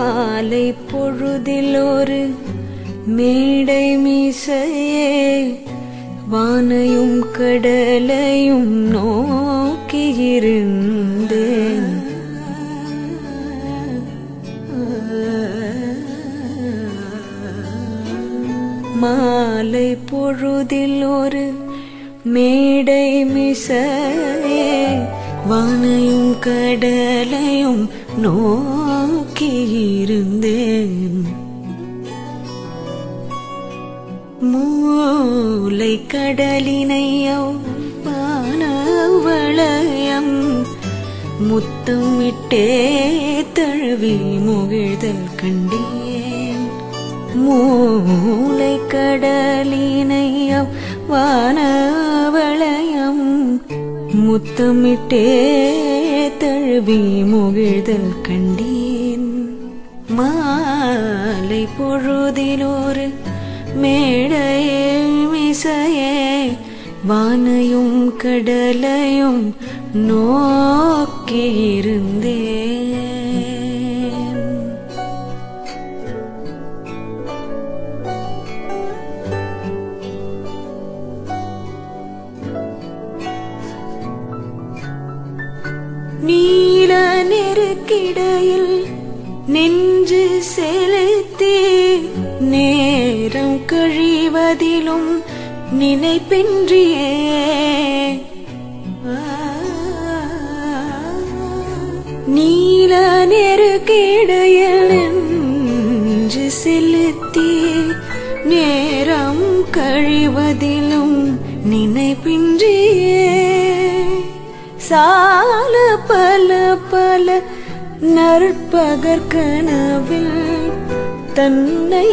மாலை பொழுதில் ஒரு மேடை மீசையே வானையும் கடலையும் நோக்கியிருந்தேன். மாலை பொழுதில் ஒரு மேடை மீசையே வானையும் கடலையும் நோக்கியிருந்தேன். மூலை கடலினையோ வானவளையம் முத்தமிட்டே தழுவி முகிழ்தல் கண்டேன். மூலை கடலினையோ வானவளையம் முத்தமிட்டே தழுவி முகிழ்தல் கண்டேன். மாலை பொழுதில் ஒரு மேடையே மிசையே வானையும் கடலையும் நோக்கியிருந்தேன். நீல நெருக்கிடையில் நெஞ்சு செலுத்தி நேரம் கழிவதிலும் நினைப்பின்றியே நீல நெருக்கிடையில் நெஞ்சு செலுத்தி நேரம் கழிவதிலும் நினைப்பின்றியே சால பல பல நற்பகற்கனவில் தன்னை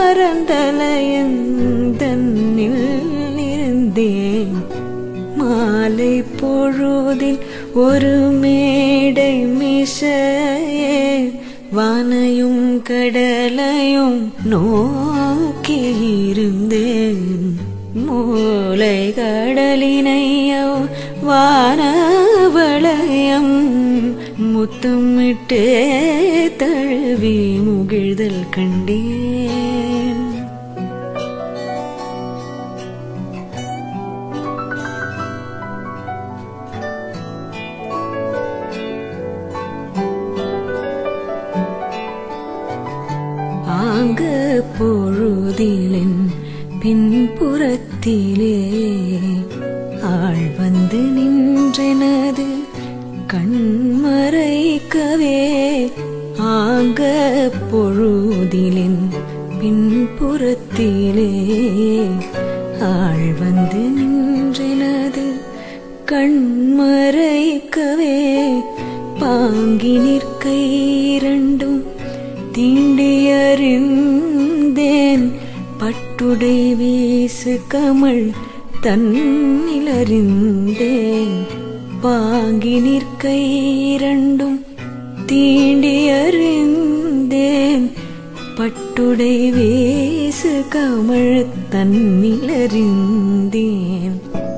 மறந்தலையந்தன்னில் இருந்தேன். மாலை பொழுதில் ஒரு மேடை மிசையே வானையும் கடலையும் நோக்கியிருந்தேன். மூலை கடலினையோ வானவளையம் முத்தமிட்டே தழுவி முகிழ்தல் கண்டேன். ஆங்க பொழுதிலின் பின்புறத்திலே ஆள் வந்து நின்றனது கண்மறைக்கவே. ஆங்க பொழுதிலின் பின்புறத்திலே ஆள் வந்து நின்றனது கண்மறைக்கவே. பாங்கி நிற்க இரண்டும் தீண்டியறிந்தேன் பட்டுடை வீசு கமழ் தன்னிலறிந்தேன். பாங்கி நிற்க இரண்டும் தீண்டியறிந்தேன் பட்டுடை வீசு கமழ் தன்னிலறிந்தேன்.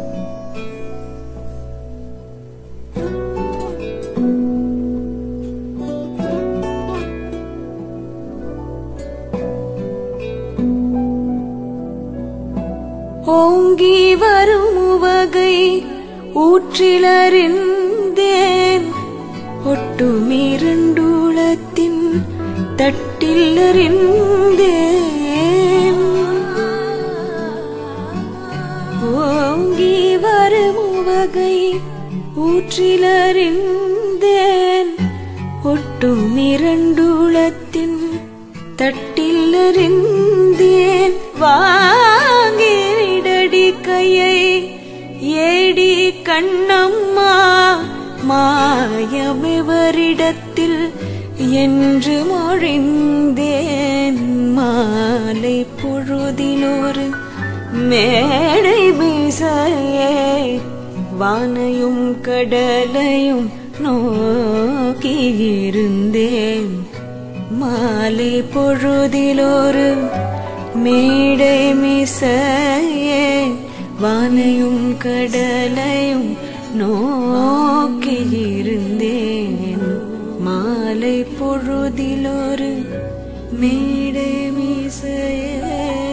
ஓங்கி வரும் வகை ஊற்றிலறிந்தேன் ஒட்டுமிரண்டுளத்தின் தட்டில் அறிந்தேன். ஓங்கி வரும் வகை ஊற்றிலறிந்தேன் ஒட்டுமிரண்டுளத்தின் தட்டில் அறிந்தேன். வாங்கி விடடி கையை ஏடி கண்ணம்மா மாயமெவரிடத்தில் என்று மொழிந்தேன். மாலை பொழுதிலொரு மேடை மீசையே வானையும் கடலையும் நோக்கியிருந்தேன். மாலை பொழுதிலொரு மேடை மீசையே வானையும் கடலையும் நோக்கியிருந்தேன். மாலை பொழுதிலொரு மேடை மீசையே